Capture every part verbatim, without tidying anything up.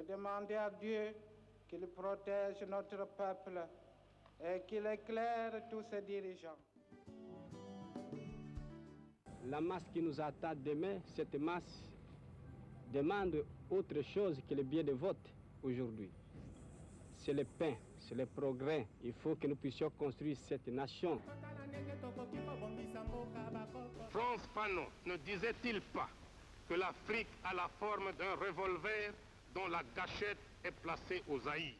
demander à Dieu qu'il protège notre peuple et qu'il éclaire tous ses dirigeants. La masse qui nous attend demain, cette masse demande autre chose que le bien de vote aujourd'hui. C'est le pain, c'est le progrès. Il faut que nous puissions construire cette nation. Frantz Fanon ne disait-il pas que l'Afrique a la forme d'un revolver dont la gâchette est placée au Zaïre?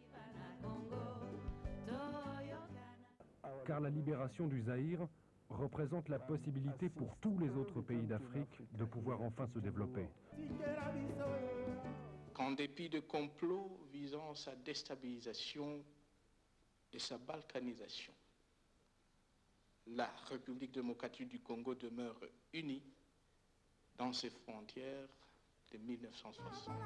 Car la libération du Zaïre représente la possibilité pour tous les autres pays d'Afrique de pouvoir enfin se développer. Qu'en dépit de complots visant sa déstabilisation et sa balkanisation, la République démocratique du Congo demeure unie dans ses frontières de mille neuf cent soixante.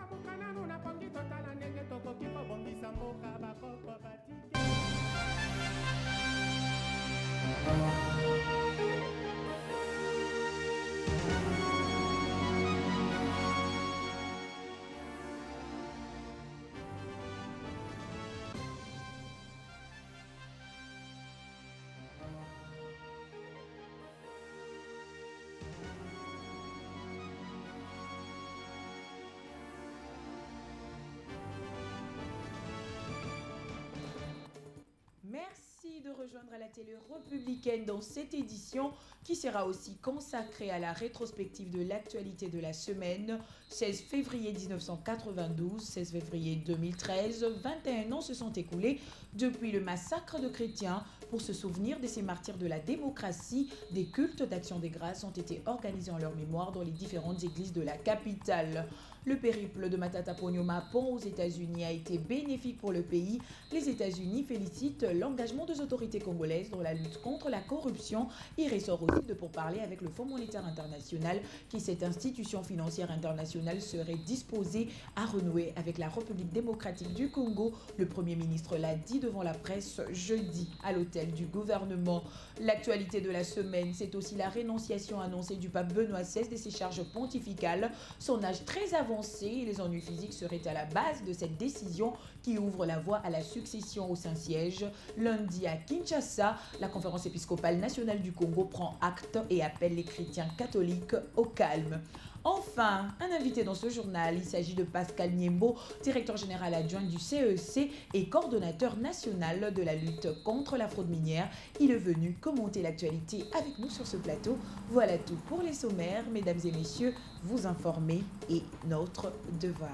Merci de rejoindre la télé républicaine dans cette édition qui sera aussi consacrée à la rétrospective de l'actualité de la semaine. seize février mille neuf cent quatre-vingt-douze, seize février deux mille treize, vingt et un ans se sont écoulés depuis le massacre de chrétiens. Pour se souvenir de ces martyrs de la démocratie, des cultes d'action des grâces ont été organisés en leur mémoire dans les différentes églises de la capitale. Le périple de Matata Ponyo Mapon aux États-Unis a été bénéfique pour le pays. Les États-Unis félicitent l'engagement des autorités congolaises dans la lutte contre la corruption. Il ressort aussi de pourparlers avec le Fonds monétaire international qui, cette institution financière internationale, serait disposée à renouer avec la République démocratique du Congo. Le Premier ministre l'a dit devant la presse jeudi à l'hôtel du gouvernement. L'actualité de la semaine, c'est aussi la rénonciation annoncée du pape Benoît seize de ses charges pontificales. Son âge très avancé et les ennuis physiques seraient à la base de cette décision qui ouvre la voie à la succession au Saint-Siège. Lundi à Kinshasa, la conférence épiscopale nationale du Congo prend acte et appelle les chrétiens catholiques au calme. Enfin, un invité dans ce journal, il s'agit de Pascal Niembo, directeur général adjoint du C E C et coordonnateur national de la lutte contre la fraude minière. Il est venu commenter l'actualité avec nous sur ce plateau. Voilà tout pour les sommaires, mesdames et messieurs, vous informer est notre devoir.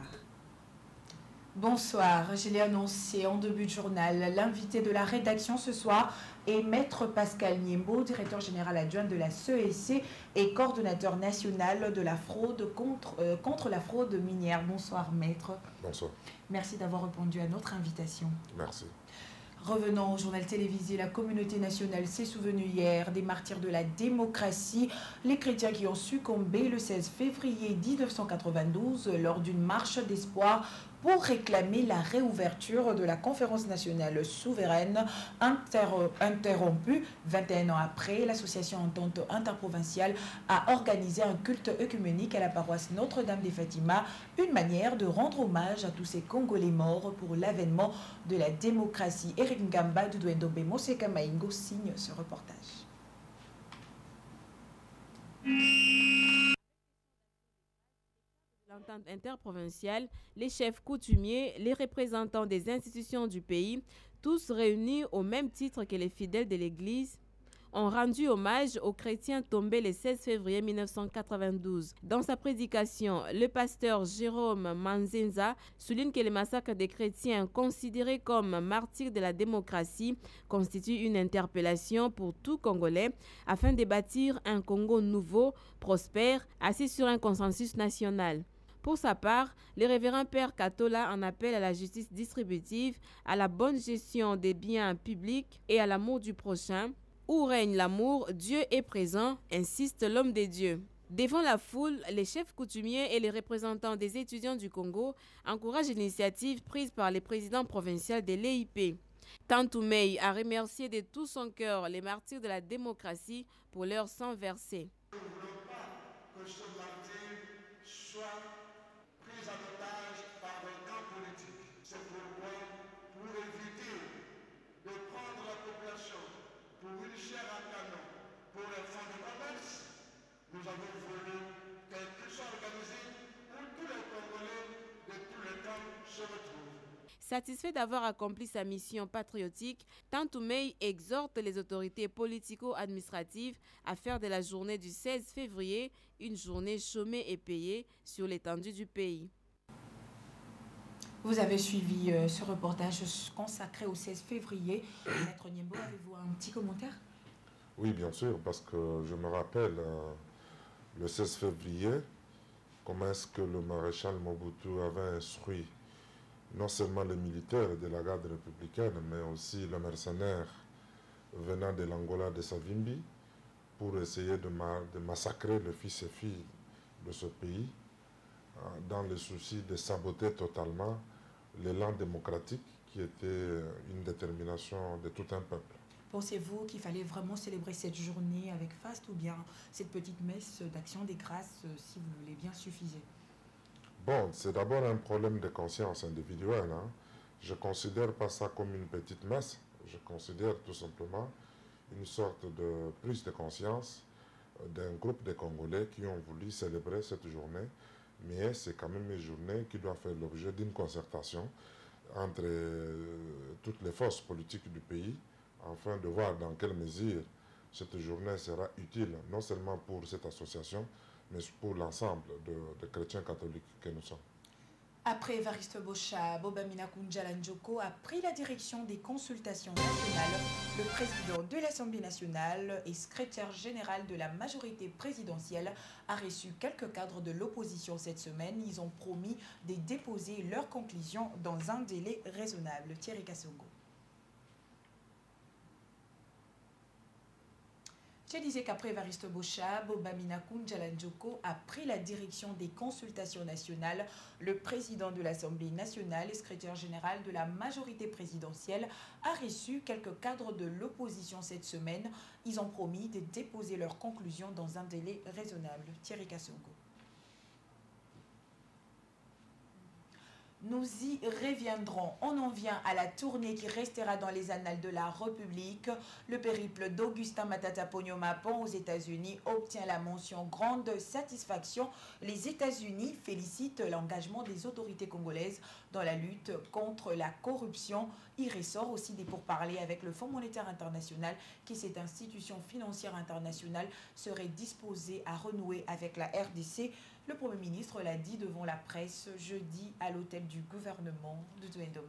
Bonsoir, je l'ai annoncé en début de journal. L'invité de la rédaction ce soir est Maître Pascal Niembo, directeur général adjoint de la C E C et coordonnateur national de la fraude contre, euh, contre la fraude minière. Bonsoir Maître. Bonsoir. Merci d'avoir répondu à notre invitation. Merci. Revenons au journal télévisé, la communauté nationale s'est souvenue hier des martyrs de la démocratie, les chrétiens qui ont succombé le seize février mille neuf cent quatre-vingt-douze lors d'une marche d'espoir pour réclamer la réouverture de la conférence nationale souveraine interrompue. vingt et un ans après, l'association Entente interprovinciale a organisé un culte œcuménique à la paroisse Notre-Dame des Fatima, une manière de rendre hommage à tous ces Congolais morts pour l'avènement de la démocratie. Eric Ngamba du Douendombe Moseka Maingo signe ce reportage. L'entente interprovinciale, les chefs coutumiers, les représentants des institutions du pays, tous réunis au même titre que les fidèles de l'Église, ont rendu hommage aux chrétiens tombés le seize février mille neuf cent quatre-vingt-douze. Dans sa prédication, le pasteur Jérôme Manzenza souligne que le massacre des chrétiens considérés comme martyrs de la démocratie constitue une interpellation pour tout Congolais afin de bâtir un Congo nouveau, prospère, assis sur un consensus national. Pour sa part, le révérend Père Katola en appelle à la justice distributive, à la bonne gestion des biens publics et à l'amour du prochain. Où règne l'amour, Dieu est présent, insiste l'homme de Dieu. Devant la foule, les chefs coutumiers et les représentants des étudiants du Congo encouragent l'initiative prise par le président provincial de l'E I P. Tantoumei a remercié de tout son cœur les martyrs de la démocratie pour leur sang versé. Nous ne voulons pas que ce martyr soit pris en otage par un camp les fonds de commerce. Nous avons voulu qu'ils soient organisés où tous les Congolais de tous les temps se retrouvent. Satisfait d'avoir accompli sa mission patriotique, Tantoumei exhorte les autorités politico-administratives à faire de la journée du seize février une journée chômée et payée sur l'étendue du pays. Vous avez suivi euh, ce reportage consacré au seize février. Maître Niembo, avez-vous un petit commentaire? Oui, bien sûr, parce que je me rappelle euh, le seize février, comment est-ce que le maréchal Mobutu avait instruit non seulement les militaires de la garde républicaine, mais aussi le mercenaire venant de l'Angola de Savimbi pour essayer de, ma de massacrer les fils et filles de ce pays euh, dans le souci de saboter totalement l'élan démocratique qui était une détermination de tout un peuple. Pensez-vous qu'il fallait vraiment célébrer cette journée avec faste ou bien cette petite messe d'action des grâces, si vous voulez bien, suffisait? Bon, c'est d'abord un problème de conscience individuelle. Hein. Je ne considère pas ça comme une petite messe. Je considère tout simplement une sorte de prise de conscience d'un groupe de Congolais qui ont voulu célébrer cette journée. Mais c'est quand même une journée qui doit faire l'objet d'une concertation entre euh, toutes les forces politiques du pays, afin de voir dans quelle mesure cette journée sera utile, non seulement pour cette association, mais pour l'ensemble de, de chrétiens catholiques que nous sommes. Après Evariste Bocha, Bobamina Kounjala Njoko a pris la direction des consultations nationales. Le président de l'Assemblée nationale et secrétaire général de la majorité présidentielle a reçu quelques cadres de l'opposition cette semaine. Ils ont promis de déposer leurs conclusions dans un délai raisonnable. Thierry Kassongo. Je disais qu'après Evariste Bocha, Bobamina Kounjala Njoko a pris la direction des consultations nationales. Le président de l'Assemblée nationale et secrétaire général de la majorité présidentielle a reçu quelques cadres de l'opposition cette semaine. Ils ont promis de déposer leurs conclusions dans un délai raisonnable. Thierry Kassongo. Nous y reviendrons. On en vient à la tournée qui restera dans les annales de la République. Le périple d'Augustin Matata Ponyo Mapon aux États-Unis obtient la mention grande satisfaction. Les États-Unis félicitent l'engagement des autorités congolaises dans la lutte contre la corruption. Il ressort aussi des pourparlers avec le Fonds monétaire international qui, cette institution financière internationale, serait disposée à renouer avec la R D C. Le Premier ministre l'a dit devant la presse jeudi à l'hôtel du gouvernement de Douendombe.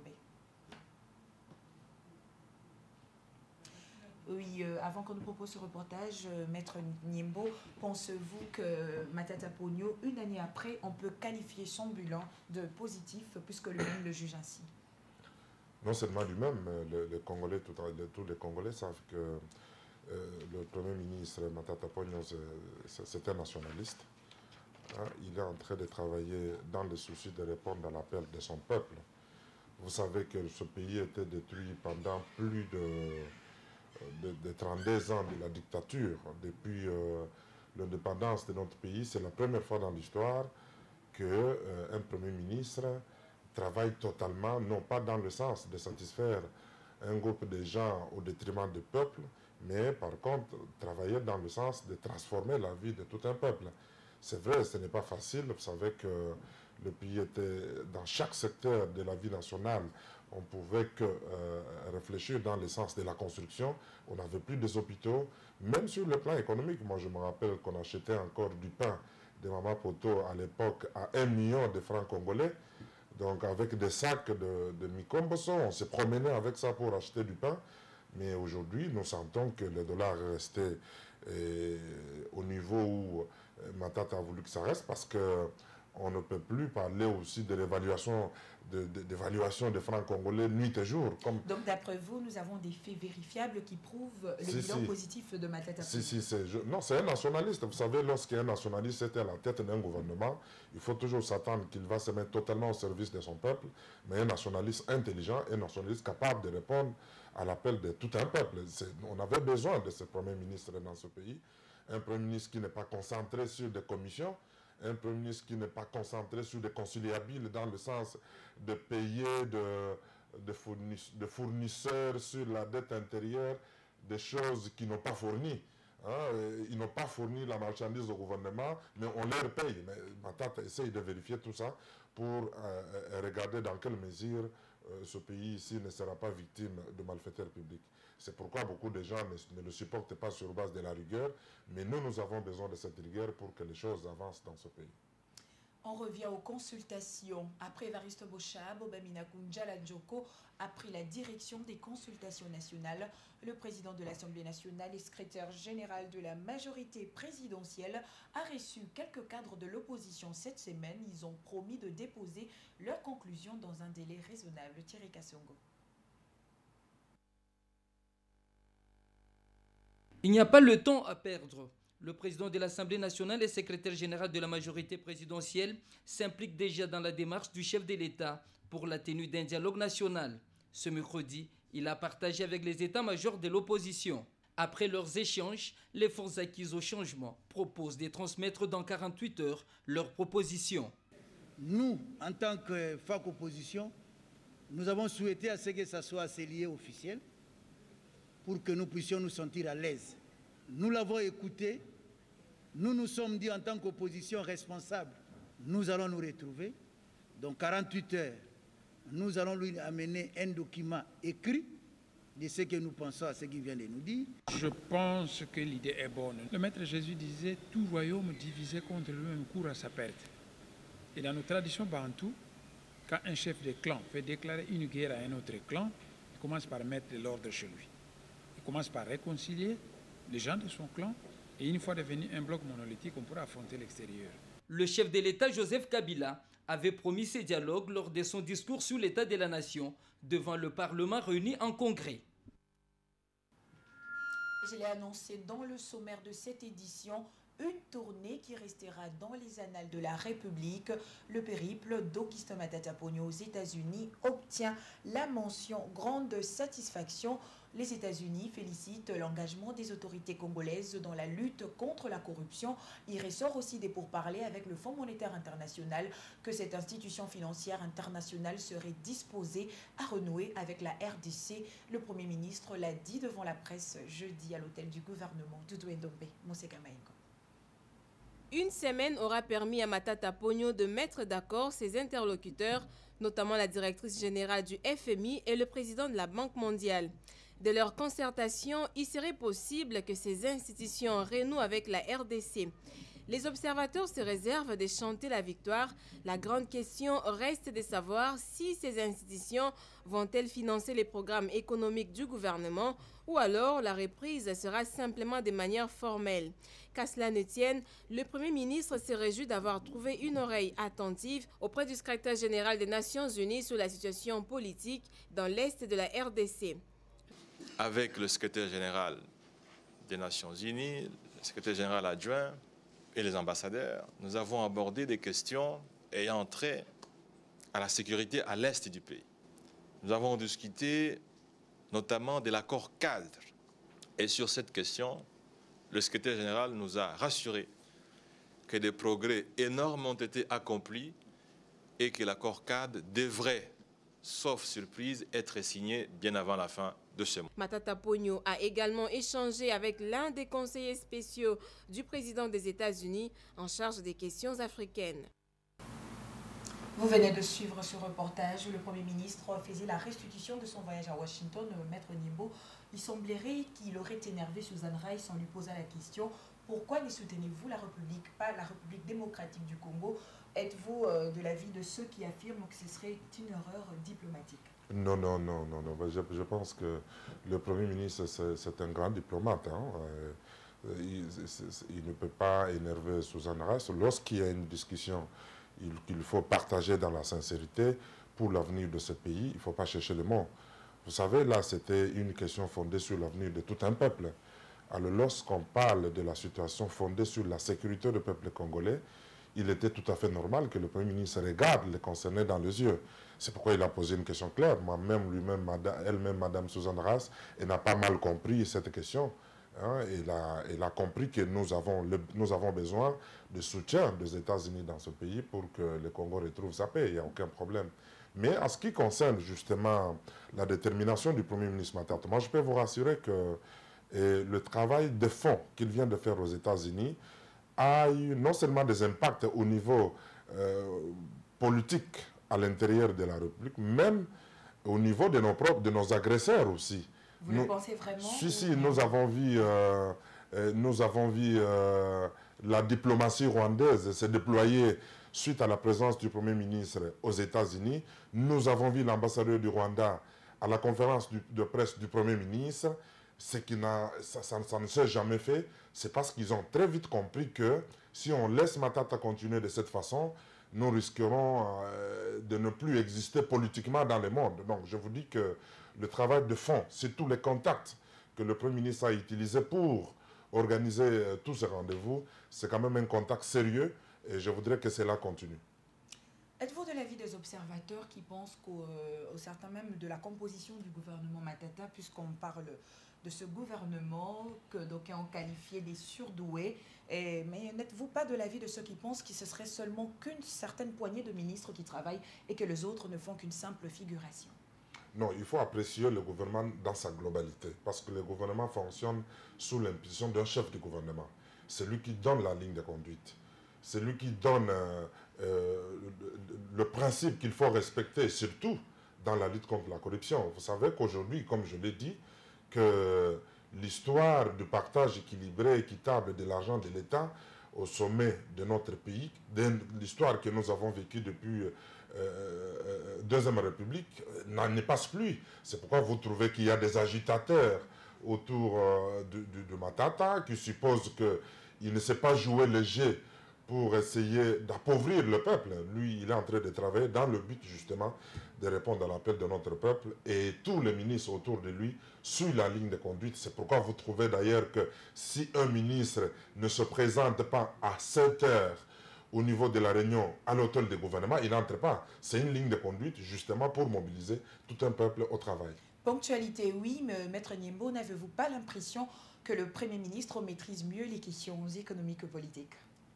Oui, euh, avant qu'on nous propose ce reportage, euh, Maître Niembo, pensez-vous que Matata Ponyo, une année après, on peut qualifier son bilan de positif puisque lui-même le juge ainsi? Non seulement lui-même, le, le Congolais, tout, le, tous les Congolais savent que euh, le Premier ministre Matata Ponyo, c'est un nationaliste. Hein, il est en train de travailler dans le souci de répondre à l'appel de son peuple. Vous savez que ce pays était détruit pendant plus de, de, de trente-deux ans de la dictature. Depuis euh, l'indépendance de notre pays, c'est la première fois dans l'histoire qu'un euh, Premier ministre travaille totalement, non pas dans le sens de satisfaire un groupe de gens au détriment du peuple, mais par contre travailler dans le sens de transformer la vie de tout un peuple. C'est vrai, ce n'est pas facile. Vous savez que le pays était dans chaque secteur de la vie nationale. On ne pouvait que euh, réfléchir dans le sens de la construction. On n'avait plus des hôpitaux. Même sur le plan économique, moi je me rappelle qu'on achetait encore du pain de Mama Poto à l'époque à un million de francs congolais. Donc avec des sacs de, de Mikomboso, on se promenait avec ça pour acheter du pain. Mais aujourd'hui, nous sentons que le dollar est resté euh, au niveau où Matata a voulu que ça reste, parce qu'on ne peut plus parler aussi de l'évaluation de, de, d'évaluation des francs congolais nuit et jour. Comme... Donc d'après vous, nous avons des faits vérifiables qui prouvent le si, bilan si. positif de Matata Ponyo. Si, si, c'est, je, non, c'est un nationaliste. Vous savez, lorsqu'un nationaliste est à la tête d'un gouvernement, il faut toujours s'attendre qu'il va se mettre totalement au service de son peuple, mais un nationaliste intelligent, un nationaliste capable de répondre à l'appel de tout un peuple. C'est, on avait besoin de ce Premier ministre dans ce pays. Un Premier ministre qui n'est pas concentré sur des commissions, un Premier ministre qui n'est pas concentré sur des conciliabiles dans le sens de payer de, de, fournis, de fournisseurs sur la dette intérieure des choses qui n'ont pas fourni. Hein, ils n'ont pas fourni la marchandise au gouvernement, mais on leur paye. Mais Matata essaye de vérifier tout ça pour euh, regarder dans quelle mesure euh, ce pays ici ne sera pas victime de malfaiteurs publics. C'est pourquoi beaucoup de gens ne, ne le supportent pas sur base de la rigueur, mais nous, nous avons besoin de cette rigueur pour que les choses avancent dans ce pays. On revient aux consultations. Après Évariste Bocha, Bobamina Kunjala Djoko a pris la direction des consultations nationales. Le président de l'Assemblée nationale et secrétaire général de la majorité présidentielle a reçu quelques cadres de l'opposition cette semaine. Ils ont promis de déposer leurs conclusions dans un délai raisonnable. Thierry Kassongo. Il n'y a pas le temps à perdre. Le président de l'Assemblée nationale et secrétaire général de la majorité présidentielle s'implique déjà dans la démarche du chef de l'État pour la tenue d'un dialogue national. Ce mercredi, il a partagé avec les états-majors de l'opposition. Après leurs échanges, les forces acquises au changement proposent de transmettre dans quarante-huit heures leurs propositions. Nous, en tant que F A C opposition, nous avons souhaité à ce que ça soit assez lié officiel pour que nous puissions nous sentir à l'aise. Nous l'avons écouté, nous nous sommes dit en tant qu'opposition responsable, nous allons nous retrouver. Dans quarante-huit heures, nous allons lui amener un document écrit de ce que nous pensons à ce qu'il vient de nous dire. Je pense que l'idée est bonne. Le Maître Jésus disait « Tout royaume divisé contre lui-même court à sa perte ». Et dans nos traditions bantou, quand un chef de clan fait déclarer une guerre à un autre clan, il commence par mettre de l'ordre chez lui. Il commence par réconcilier les gens de son clan, et une fois devenu un bloc monolithique, on pourra affronter l'extérieur. Le chef de l'État, Joseph Kabila, avait promis ce dialogue lors de son discours sur l'état de la nation devant le Parlement réuni en congrès. Je l'ai annoncé dans le sommaire de cette édition, une tournée qui restera dans les annales de la République. Le périple d'Auguste Matata Ponyo aux États-Unis obtient la mention grande satisfaction. Les États-Unis félicitent l'engagement des autorités congolaises dans la lutte contre la corruption. Il ressort aussi des pourparlers avec le Fonds monétaire international que cette institution financière internationale serait disposée à renouer avec la R D C. Le Premier ministre l'a dit devant la presse jeudi à l'hôtel du gouvernement. Doudou Ndombe, Monseka Maïngo. Une semaine aura permis à Matata Ponyo de mettre d'accord ses interlocuteurs, notamment la directrice générale du F M I et le président de la Banque mondiale. De leur concertation, il serait possible que ces institutions renouent avec la R D C. Les observateurs se réservent de chanter la victoire. La grande question reste de savoir si ces institutions vont-elles financer les programmes économiques du gouvernement ou alors la reprise sera simplement de manière formelle. Qu'à cela ne tienne, le Premier ministre se réjouit d'avoir trouvé une oreille attentive auprès du secrétaire général des Nations Unies sur la situation politique dans l'Est de la R D C. Avec le secrétaire général des Nations Unies, le secrétaire général adjoint et les ambassadeurs, nous avons abordé des questions ayant trait à la sécurité à l'est du pays. Nous avons discuté notamment de l'accord cadre. Et sur cette question, le secrétaire général nous a rassuré que des progrès énormes ont été accomplis et que l'accord cadre devrait, sauf surprise, être signé bien avant la fin de ce mois. Matata Ponyo a également échangé avec l'un des conseillers spéciaux du président des États-Unis en charge des questions africaines. Vous venez de suivre ce reportage où le Premier ministre faisait la restitution de son voyage à Washington. Maître Nimbo, il semblerait qu'il aurait énervé Suzanne Rice en lui posant la question « Pourquoi ne soutenez-vous la République, pas la République démocratique du Congo ?» Êtes-vous euh, de l'avis de ceux qui affirment que ce serait une erreur diplomatique? Non, non, non, non, non. Je, je pense que le Premier ministre, c'est un grand diplomate. Hein. Il, il ne peut pas énerver Suzanne Rice. Lorsqu'il y a une discussion qu'il faut partager dans la sincérité pour l'avenir de ce pays, il ne faut pas chercher le mot. Vous savez, là, c'était une question fondée sur l'avenir de tout un peuple. Alors, lorsqu'on parle de la situation fondée sur la sécurité du peuple congolais, il était tout à fait normal que le Premier ministre regarde les concernés dans les yeux. C'est pourquoi il a posé une question claire. Moi-même, lui-même, elle-même, Madame Suzanne Rice, elle n'a pas mal compris cette question. Hein. Elle, a, elle a compris que nous avons, le, nous avons besoin de soutien des États-Unis dans ce pays pour que le Congo retrouve sa paix. Il n'y a aucun problème. Mais en ce qui concerne justement la détermination du Premier ministre Matata, moi je peux vous rassurer que Et le travail de fond qu'il vient de faire aux États-Unis a eu non seulement des impacts au niveau euh, politique à l'intérieur de la République, même au niveau de nos propres, de nos agresseurs aussi. Vous nous, le pensez vraiment? Si, si, nous avons vu, euh, euh, nous avons vu euh, la diplomatie rwandaise se déployer suite à la présence du Premier ministre aux États-Unis. Nous avons vu l'ambassadeur du Rwanda à la conférence du, de presse du Premier ministre. Ce qui n'a, ça, ça, ça ne s'est jamais fait, c'est parce qu'ils ont très vite compris que si on laisse Matata continuer de cette façon, nous risquerons euh, de ne plus exister politiquement dans le monde. Donc je vous dis que le travail de fond, c'est tous les contacts que le Premier ministre a utilisés pour organiser euh, tous ces rendez-vous. C'est quand même un contact sérieux et je voudrais que cela continue. Êtes-vous de l'avis des observateurs qui pensent qu'au euh, certains même de la composition du gouvernement Matata, puisqu'on parle de ce gouvernement que d'aucuns ont qualifié des surdoués, et, mais n'êtes-vous pas de l'avis de ceux qui pensent que ce serait seulement qu'une certaine poignée de ministres qui travaillent et que les autres ne font qu'une simple figuration? Non, il faut apprécier le gouvernement dans sa globalité, parce que le gouvernement fonctionne sous l'impulsion d'un chef du gouvernement. C'est lui qui donne la ligne de conduite. C'est lui qui donne euh, euh, le, le principe qu'il faut respecter, surtout dans la lutte contre la corruption. Vous savez qu'aujourd'hui, comme je l'ai dit, que l'histoire du partage équilibré, équitable de l'argent de l'État au sommet de notre pays, l'histoire que nous avons vécue depuis euh, euh, Deuxième République, n'en passe plus. C'est pourquoi vous trouvez qu'il y a des agitateurs autour euh, de, de, de Matata qui supposent qu'il ne sait pas jouer le jeu pour essayer d'appauvrir le peuple. Lui, il est en train de travailler dans le but justement de répondre à l'appel de notre peuple, et tous les ministres autour de lui suivent la ligne de conduite. C'est pourquoi vous trouvez d'ailleurs que si un ministre ne se présente pas à sept heures au niveau de la réunion à l'hôtel du gouvernement, il n'entre pas. C'est une ligne de conduite justement pour mobiliser tout un peuple au travail. Ponctualité, oui, mais Maître Niembo, n'avez-vous pas l'impression que le Premier ministre maîtrise mieux les questions économiques et politiques?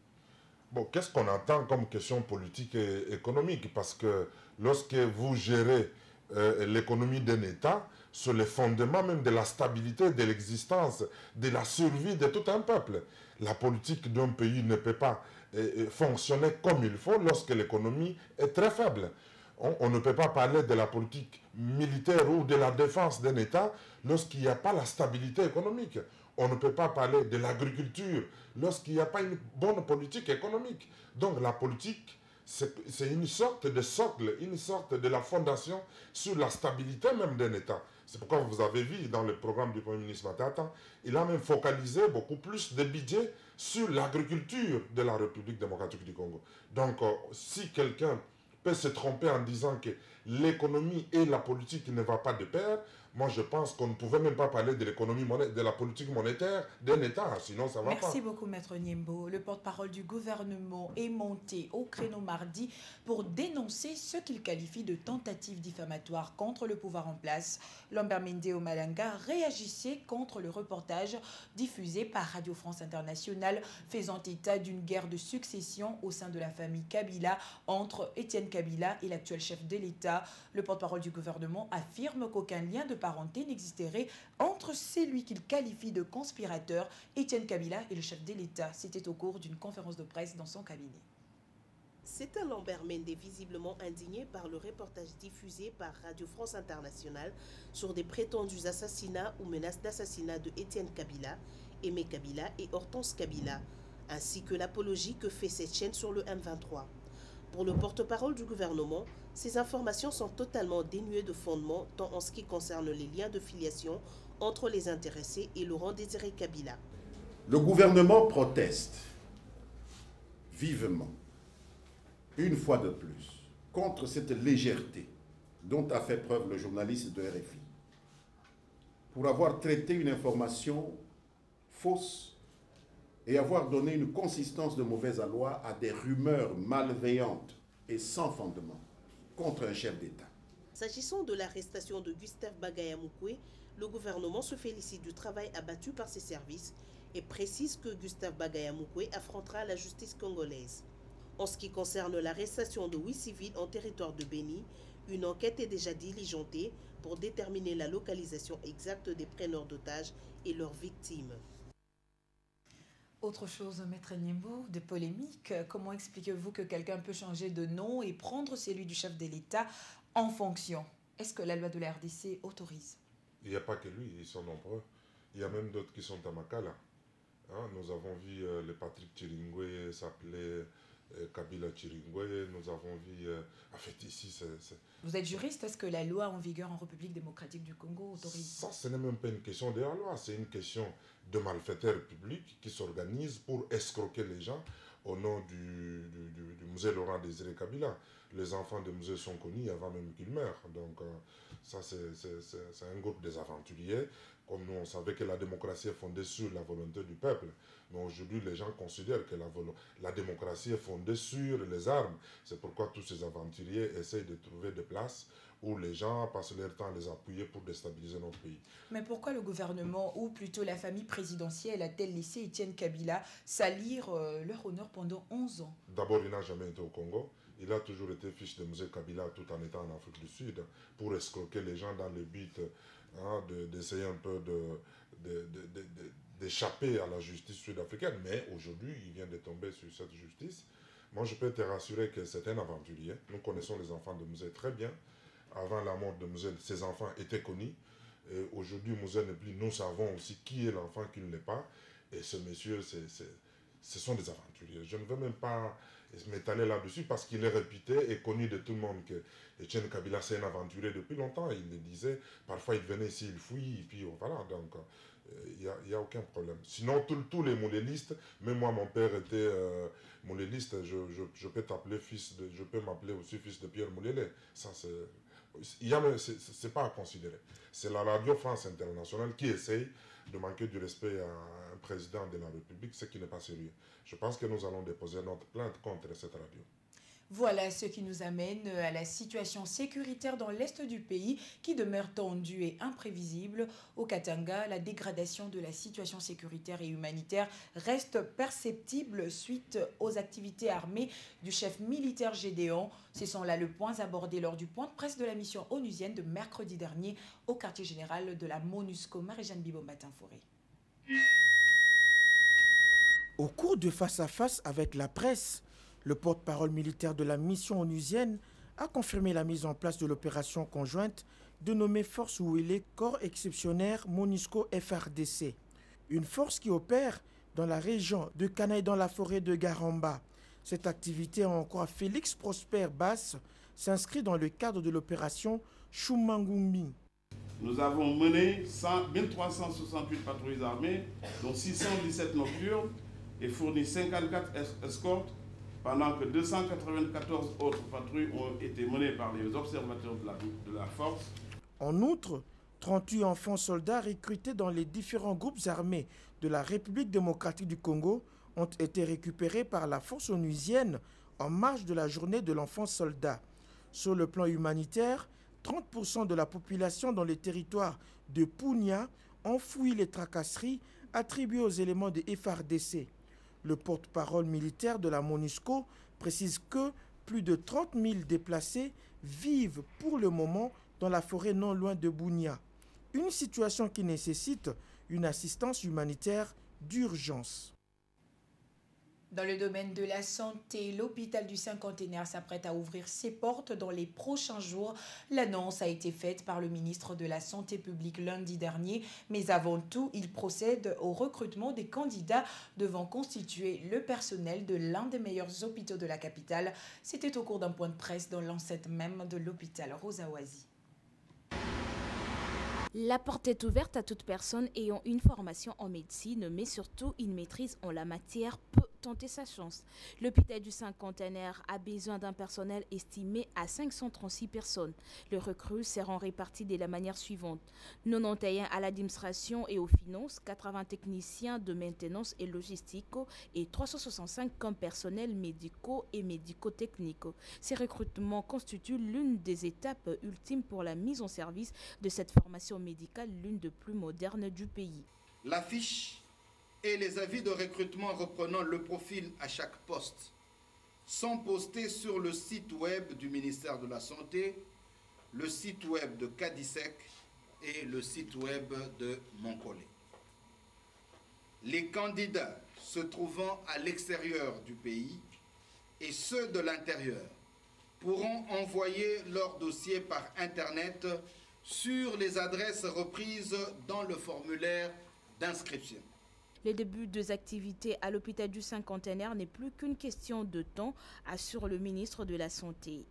Bon, qu'est-ce qu'on entend comme question politique et économique? Parce que lorsque vous gérez euh, l'économie d'un État, sur le fondement même de la stabilité, de l'existence, de la survie de tout un peuple, la politique d'un pays ne peut pas euh, fonctionner comme il faut lorsque l'économie est très faible. On, on ne peut pas parler de la politique militaire ou de la défense d'un État lorsqu'il n'y a pas la stabilité économique. On ne peut pas parler de l'agriculture lorsqu'il n'y a pas une bonne politique économique. Donc la politique, c'est une sorte de socle, une sorte de la fondation sur la stabilité même d'un État. C'est pourquoi vous avez vu dans le programme du Premier ministre Matata, il a même focalisé beaucoup plus de budget sur l'agriculture de la République démocratique du Congo. Donc euh, si quelqu'un peut se tromper en disant que l'économie et la politique ne vont pas de pair, moi je pense qu'on ne pouvait même pas parler de l'économie de la politique monétaire d'un État, sinon ça va Merci pas. Merci beaucoup Maître Niembo. Le porte-parole du gouvernement est monté au créneau mardi pour dénoncer ce qu'il qualifie de tentative diffamatoire contre le pouvoir en place. Lambert Mende Omalanga réagissait contre le reportage diffusé par Radio France Internationale faisant état d'une guerre de succession au sein de la famille Kabila entre Étienne Kabila et l'actuel chef de l'État. Le porte-parole du gouvernement affirme qu'aucun lien de parenté n'existerait entre celui qu'il qualifie de conspirateur, Étienne Kabila, et le chef de l'État. C'était au cours d'une conférence de presse dans son cabinet. C'est un Lambert Mende visiblement indigné par le reportage diffusé par Radio France Internationale sur des prétendus assassinats ou menaces d'assassinat de Étienne Kabila, Aimé Kabila et Hortense Kabila, ainsi que l'apologie que fait cette chaîne sur le M vingt-trois. Pour le porte-parole du gouvernement, ces informations sont totalement dénuées de fondement tant en ce qui concerne les liens de filiation entre les intéressés et Laurent Désiré Kabila. Le gouvernement proteste vivement, une fois de plus, contre cette légèreté dont a fait preuve le journaliste de R F I pour avoir traité une information fausse et avoir donné une consistance de mauvaise aloi à des rumeurs malveillantes et sans fondement contre un chef d'État. S'agissant de l'arrestation de Gustave Bagaya Moukoué, le gouvernement se félicite du travail abattu par ses services et précise que Gustave Bagaya Moukoué affrontera la justice congolaise. En ce qui concerne l'arrestation de huit civils en territoire de Béni, Une enquête est déjà diligentée pour déterminer la localisation exacte des preneurs d'otages et leurs victimes. Autre chose, Maître Niembo, de polémique. Comment expliquez-vous que quelqu'un peut changer de nom et prendre celui du chef de l'État en fonction? Est-ce que la loi de la R D C autorise? Il n'y a pas que lui, ils sont nombreux. Il y a même d'autres qui sont à Makala. Hein, nous avons vu euh, le Patrick Chiringwe s'appeler euh, Kabila Chiringwe. Nous avons vu... Euh, en fait, ici, c'est... Vous êtes juriste, est-ce que la loi en vigueur en République démocratique du Congo autorise? Ça, ce n'est même pas une question de la loi, c'est une question de malfaiteurs publics qui s'organisent pour escroquer les gens au nom du, du, du, du musée Laurent Désiré Kabila. Les enfants du musée sont connus avant même qu'ils meurent. Donc, euh, ça, c'est un groupe des aventuriers. Comme nous, on savait que la démocratie est fondée sur la volonté du peuple. Mais aujourd'hui, les gens considèrent que la, la démocratie est fondée sur les armes. C'est pourquoi tous ces aventuriers essayent de trouver des places où les gens passent leur temps à les appuyer pour déstabiliser notre pays. Mais pourquoi le gouvernement, ou plutôt la famille présidentielle, a-t-elle laissé Etienne Kabila salir euh, leur honneur pendant onze ans? D'abord, il n'a jamais été au Congo. Il a toujours été fiche de musée Kabila tout en étant en Afrique du Sud pour escroquer les gens dans le but hein, d'essayer un peu d'échapper à la justice sud-africaine. Mais aujourd'hui, il vient de tomber sur cette justice. Moi, je peux te rassurer que c'est un aventurier. Nous connaissons les enfants de musée très bien. Avant la mort de Mouzel, ses enfants étaient connus. Aujourd'hui, Mouzel n'est plus. Nous savons aussi qui est l'enfant, qui ne l'est pas. Et ce monsieur, c est, c est, ce sont des aventuriers. Je ne veux même pas m'étaler là-dessus parce qu'il est réputé et connu de tout le monde que Etienne Kabila, c'est un aventurier depuis longtemps. Il le disait. Parfois, il venait ici, il fouille, et puis voilà. Donc, il euh, n'y a, a aucun problème. Sinon, tous les moulélistes, même moi, mon père était euh, mouléliste. Je, je, je peux t'appeler fils de, je peux m'appeler aussi fils de Pierre Moulélé. Ça, c'est... Ce n'est pas à considérer. C'est la Radio France Internationale qui essaye de manquer du respect à un président de la République, ce qui n'est pas sérieux. Je pense que nous allons déposer notre plainte contre cette radio. Voilà ce qui nous amène à la situation sécuritaire dans l'est du pays qui demeure tendue et imprévisible. Au Katanga, la dégradation de la situation sécuritaire et humanitaire reste perceptible suite aux activités armées du chef militaire Gédéon. Ce sont là le point abordé lors du point de presse de la mission onusienne de mercredi dernier au quartier général de la MONUSCO. Marie-Jeanne Bibo, Matin-Forêt. Au cours de face-à-face avec la presse, le porte-parole militaire de la mission onusienne a confirmé la mise en place de l'opération conjointe dénommée Force Ouélé Corps Exceptionnaire MONUSCO F R D C. Une force qui opère dans la région de Canaille dans la forêt de Garamba. Cette activité en croix Félix Prosper Basse s'inscrit dans le cadre de l'opération Chumangumbi. Nous avons mené mille trois cent soixante-huit patrouilles armées, dont six cent dix-sept nocturnes, et fourni cinquante-quatre escortes, pendant que deux cent quatre-vingt-quatorze autres patrouilles ont été menées par les observateurs de la, de la force. En outre, trente-huit enfants soldats recrutés dans les différents groupes armés de la République démocratique du Congo ont été récupérés par la force onusienne en marge de la journée de l'enfant soldat. Sur le plan humanitaire, trente pour cent de la population dans les territoires de Punia ont fui les tracasseries attribuées aux éléments de F R D C. Le porte-parole militaire de la MONUSCO précise que plus de trente mille déplacés vivent pour le moment dans la forêt non loin de Bunia. Une situation qui nécessite une assistance humanitaire d'urgence. Dans le domaine de la santé, l'hôpital du Cinquantenaire s'apprête à ouvrir ses portes dans les prochains jours. L'annonce a été faite par le ministre de la Santé publique lundi dernier. Mais avant tout, il procède au recrutement des candidats devant constituer le personnel de l'un des meilleurs hôpitaux de la capitale. C'était au cours d'un point de presse dans l'enceinte même de l'hôpital Rosawazi. La porte est ouverte à toute personne ayant une formation en médecine, mais surtout une maîtrise en la matière peut tenter sa chance. L'hôpital du Cinquantenaire a besoin d'un personnel estimé à cinq cent trente-six personnes. Le recrut seront répartis de la manière suivante. quatre-vingt-onze à l'administration et aux finances, quatre-vingts techniciens de maintenance et logistique et trois cent soixante-cinq comme personnels médicaux et médico-techniques. Ces recrutements constituent l'une des étapes ultimes pour la mise en service de cette formation médicale, l'une des plus modernes du pays. L'affiche et les avis de recrutement reprenant le profil à chaque poste sont postés sur le site web du ministère de la Santé le site web de Kadisek et le site web de Monkolé. Les candidats se trouvant à l'extérieur du pays et ceux de l'intérieur pourront envoyer leur dossier par Internet sur les adresses reprises dans le formulaire d'inscription. Le début des activités à l'hôpital du Cinquantenaire n'est plus qu'une question de temps, assure le ministre de la Santé.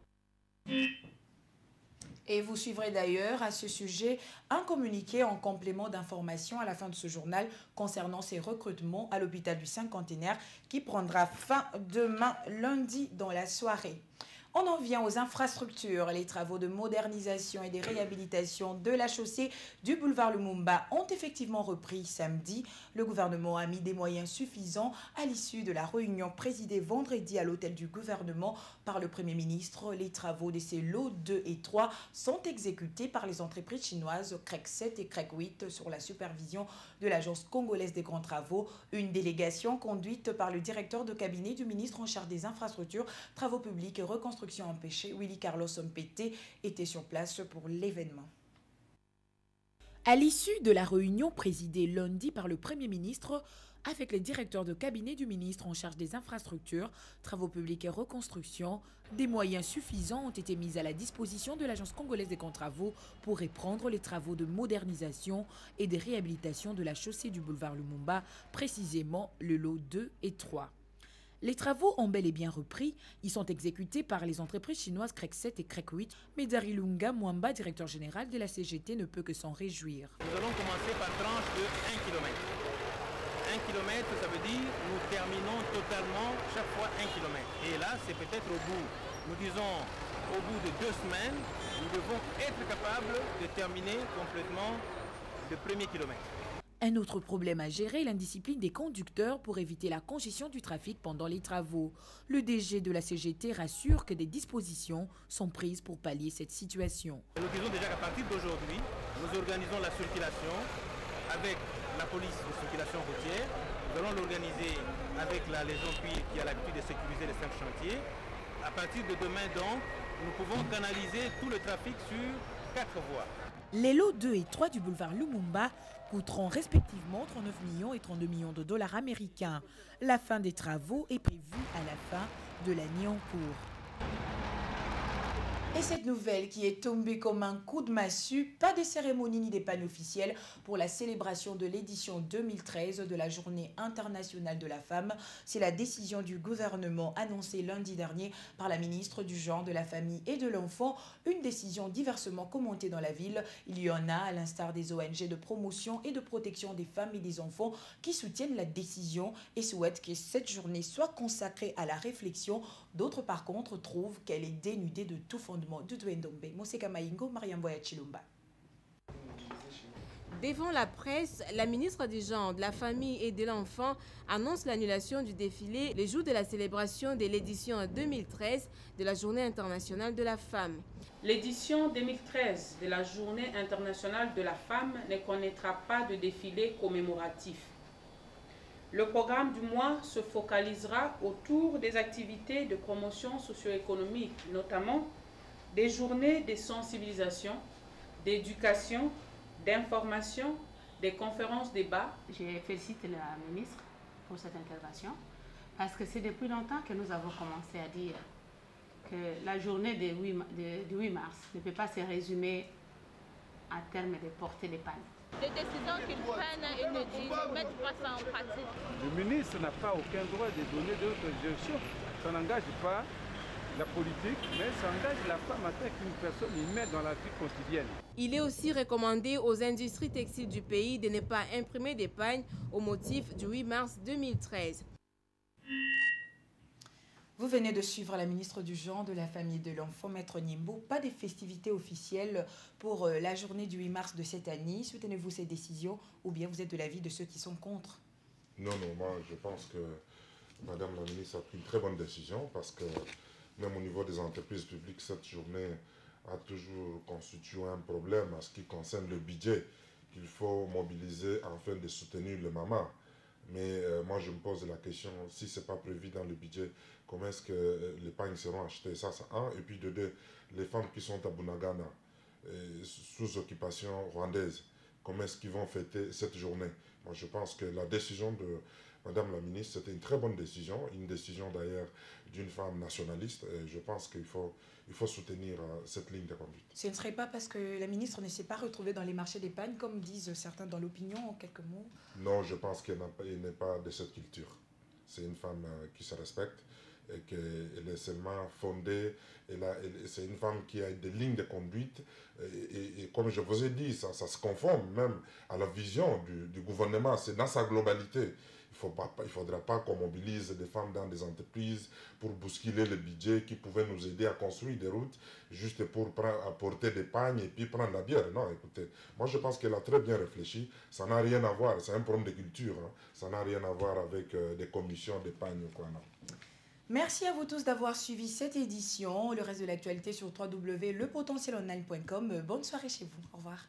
Et vous suivrez d'ailleurs à ce sujet un communiqué en complément d'information à la fin de ce journal concernant ces recrutements à l'hôpital du Cinquantenaire qui prendra fin demain lundi dans la soirée. On en vient aux infrastructures. Les travaux de modernisation et de réhabilitation de la chaussée du boulevard Lumumba ont effectivement repris samedi. Le gouvernement a mis des moyens suffisants à l'issue de la réunion présidée vendredi à l'hôtel du gouvernement par le Premier ministre. Les travaux de ces lots deux et trois sont exécutés par les entreprises chinoises C R E C sept et C R E C huit sur la supervision de l'Agence congolaise des grands travaux. Une délégation conduite par le directeur de cabinet du ministre en charge des infrastructures, travaux publics et reconstruction empêchée, Willy Carlos Ompete, était sur place pour l'événement. À l'issue de la réunion présidée lundi par le Premier ministre avec les directeurs de cabinet du ministre en charge des infrastructures, travaux publics et reconstruction, des moyens suffisants ont été mis à la disposition de l'Agence congolaise des grands travaux pour reprendre les travaux de modernisation et de réhabilitation de la chaussée du boulevard Lumumba, précisément le lot deux et trois. Les travaux ont bel et bien repris. Ils sont exécutés par les entreprises chinoises C R E C sept et C R E C huit. Mais Darilunga Mwamba, directeur général de la C G T, ne peut que s'en réjouir. Nous allons commencer par tranche de un kilomètre. un kilomètre, ça veut dire nous terminons totalement chaque fois un kilomètre. Et là, c'est peut-être au bout, nous disons au bout de deux semaines, nous devons être capables de terminer complètement le premier kilomètre. Un autre problème à gérer, l'indiscipline des conducteurs pour éviter la congestion du trafic pendant les travaux. Le D G de la C G T rassure que des dispositions sont prises pour pallier cette situation. Nous disons déjà qu'à partir d'aujourd'hui, nous organisons la circulation avec la police de circulation routière. Nous allons l'organiser avec la Légion P I qui a l'habitude de sécuriser les cinq chantiers. À partir de demain donc, nous pouvons canaliser tout le trafic sur quatre voies. Les lots deux et trois du boulevard Lumumba coûteront respectivement trente-neuf millions et trente-deux millions de dollars américains. La fin des travaux est prévue à la fin de l'année en cours. Et cette nouvelle qui est tombée comme un coup de massue, pas de cérémonie ni des panneaux officiels pour la célébration de l'édition deux mille treize de la Journée internationale de la femme. C'est la décision du gouvernement annoncée lundi dernier par la ministre du Genre, de la Famille et de l'Enfant. Une décision diversement commentée dans la ville. Il y en a, à l'instar des O N G de promotion et de protection des femmes et des enfants, qui soutiennent la décision et souhaitent que cette journée soit consacrée à la réflexion. D'autres, par contre, trouvent qu'elle est dénudée de tout fondement. Devant la presse, la ministre du Genre, de la Famille et de l'Enfant annonce l'annulation du défilé les jours de la célébration de l'édition deux mille treize de la Journée internationale de la femme. L'édition deux mille treize de la Journée internationale de la femme ne connaîtra pas de défilé commémoratif. Le programme du mois se focalisera autour des activités de promotion socio-économique, notamment des journées de sensibilisation, d'éducation, d'information, des conférences débats. Je félicite la ministre pour cette intervention parce que c'est depuis longtemps que nous avons commencé à dire que la journée du huit mars ne peut pas se résumer à terme de porter des pannes. Les décisions qu'ils prennent, ils ne disent, mettent pas ça en pratique. Le ministre n'a pas aucun droit de donner d'autres injonctions. Ça n'engage pas la politique, mais ça engage la femme en tant qu'une personne humaine dans la vie quotidienne. Il est aussi recommandé aux industries textiles du pays de ne pas imprimer des pagnes au motif du huit mars deux mille treize. Vous venez de suivre la ministre du Genre, de la Famille et de l'Enfant, Maître Nimbo. Pas de festivités officielles pour la journée du huit mars de cette année. Soutenez-vous ces décisions ou bien vous êtes de l'avis de ceux qui sont contre? Non, non, moi je pense que Madame la ministre a pris une très bonne décision parce que même au niveau des entreprises publiques, cette journée a toujours constitué un problème à ce qui concerne le budget qu'il faut mobiliser afin de soutenir le maman. Mais euh, moi, je me pose la question, si ce n'est pas prévu dans le budget, comment est-ce que les pagnes seront achetées? Ça, c'est un. Et puis de deux, les femmes qui sont à Bunagana, euh, sous occupation rwandaise. Comment est-ce qu'ils vont fêter cette journée? Moi, je pense que la décision de Madame la ministre, c'était une très bonne décision, une décision d'ailleurs d'une femme nationaliste. Et je pense qu'il faut, il faut soutenir euh, cette ligne de conduite. Ce ne serait pas parce que la ministre ne s'est pas retrouvée dans les marchés d'épargne, comme disent certains dans l'opinion, en quelques mots? Non, je pense qu'elle n'est pas de cette culture. C'est une femme euh, qui se respecte et qu'elle est seulement fondée. C'est une femme qui a des lignes de conduite. Et, et, et comme je vous ai dit, ça, ça se conforme même à la vision du, du gouvernement. C'est dans sa globalité. Il ne faudra pas qu'on mobilise des femmes dans des entreprises pour bousculer le budget qui pouvait nous aider à construire des routes juste pour prendre, apporter des pagnes et puis prendre la bière. Non, écoutez, moi je pense qu'elle a très bien réfléchi. Ça n'a rien à voir, c'est un problème de culture. Hein. Ça n'a rien à voir avec euh, des commissions d'épargne ou quoi, non. Merci à vous tous d'avoir suivi cette édition. Le reste de l'actualité sur w w w point le potentiel online point com. Bonne soirée chez vous. Au revoir.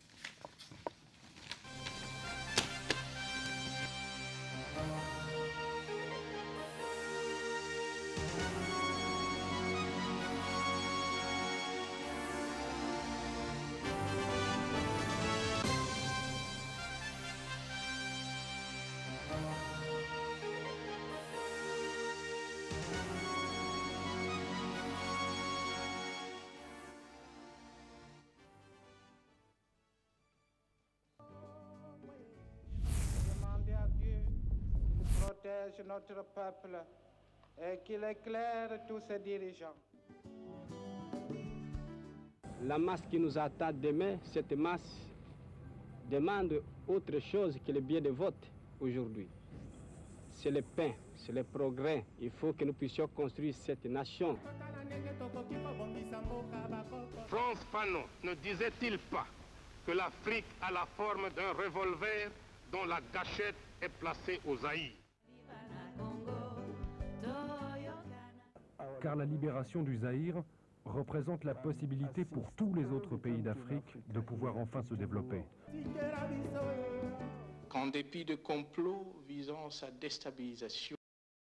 Protège notre peuple et qu'il éclaire tous ses dirigeants. La masse qui nous attend demain, cette masse demande autre chose que le bien de vote aujourd'hui. C'est le pain, c'est le progrès. Il faut que nous puissions construire cette nation. Frantz Fanon ne disait-il pas que l'Afrique a la forme d'un revolver dont la gâchette est placée au Zaïre? Car la libération du Zaïre représente la possibilité pour tous les autres pays d'Afrique de pouvoir enfin se développer. Qu'en dépit de complots visant sa déstabilisation,